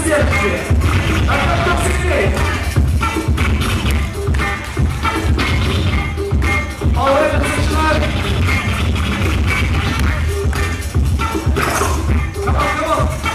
сердце. А кто сильнее? Алред начинает. Come on.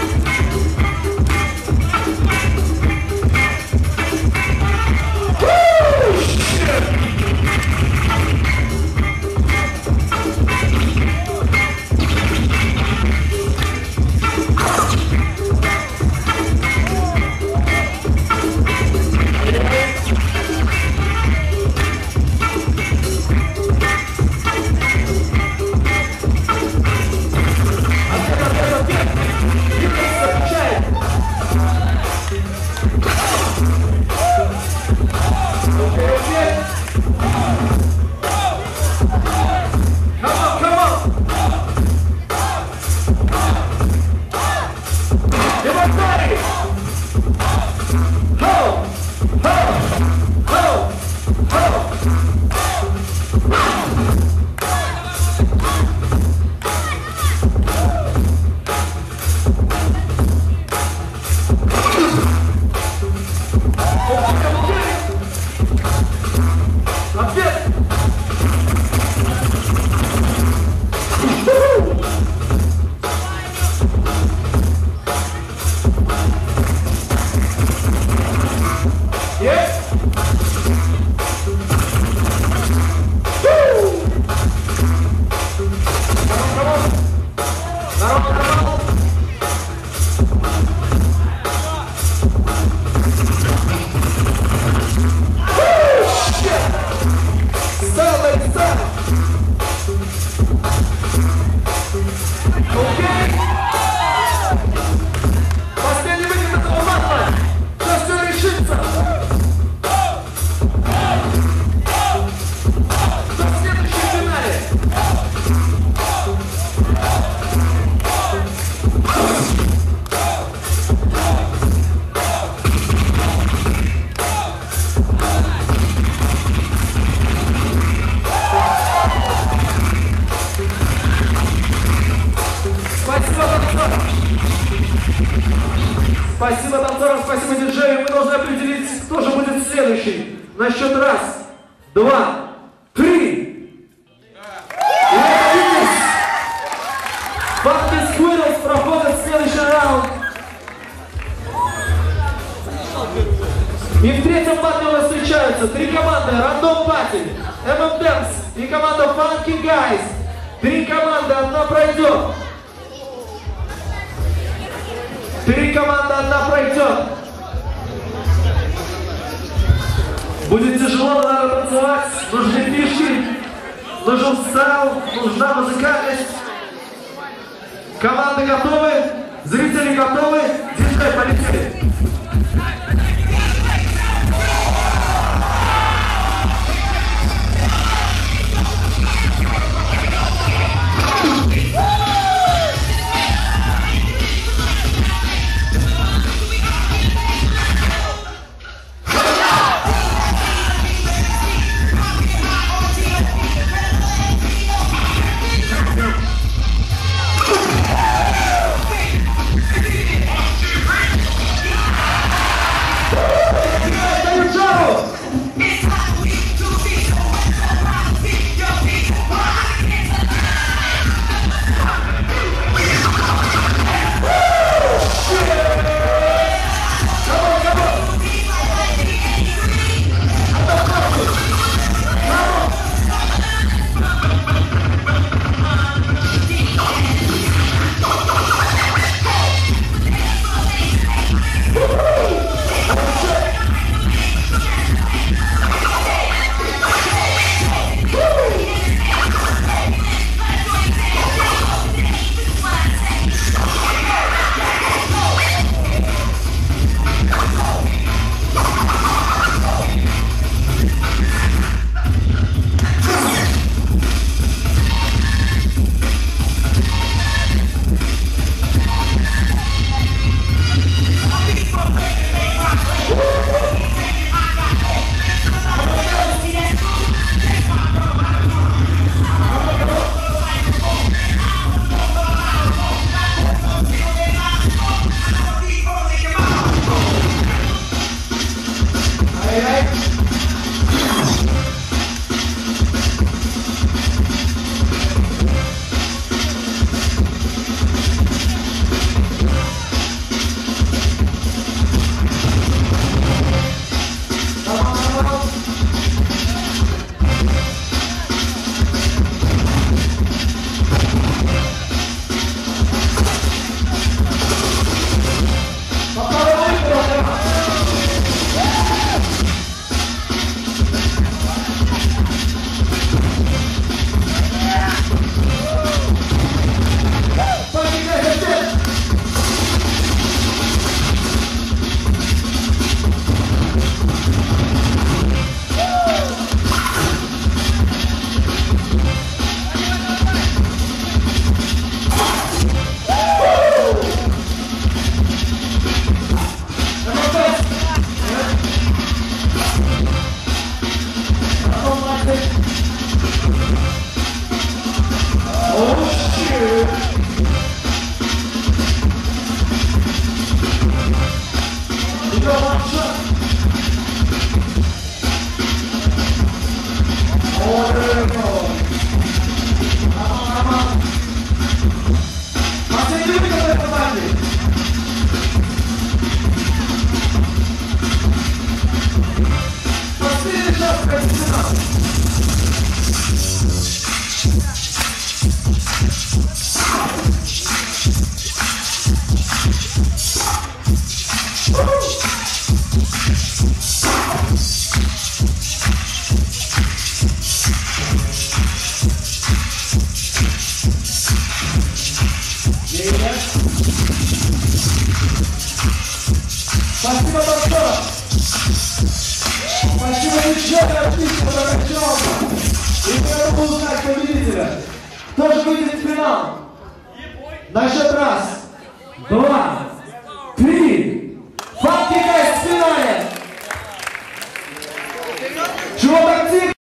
Спасибо танцорам, спасибо диджею. Мы должны определить, кто же будет следующий. На счет раз, два, три. Банды Squirrels проходят следующий раунд. И в третьем батле у нас встречаются три команды: Random Battle, M&M's и команда Funky Guys. Три команды, одна пройдет. Три команды, одна пройдет. Будет тяжело, надо танцевать. Нужны фишки, нужен стайл, нужна музыкальность. Команды готовы, зрители готовы. Диджей, полетели. проходить в финал. Спасибо большое. Спасибо, девчонки, отлично прокачал. И мы будем узнать победителя. Кто же выйдет в финал? На счет раз, два, три.